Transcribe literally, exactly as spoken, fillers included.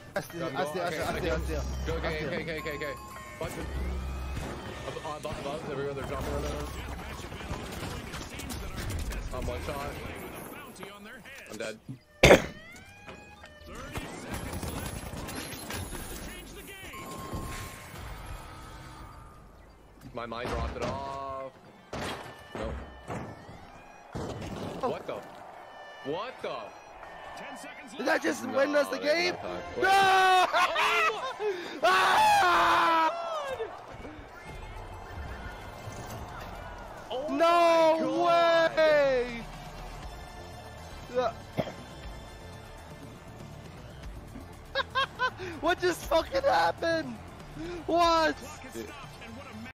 I steal, I steal, I steal, I steal, I steal. Go, okay, okay, okay, okay, okay. Watch it. Above, above, above. There we go, they're dropping right there. I'm one shot. I'm dead. My mind dropped it off. No. Oh. What the? What the? Ten seconds Did that just no, win us the game? No! Ah! Oh no way! What just fucking happened? What?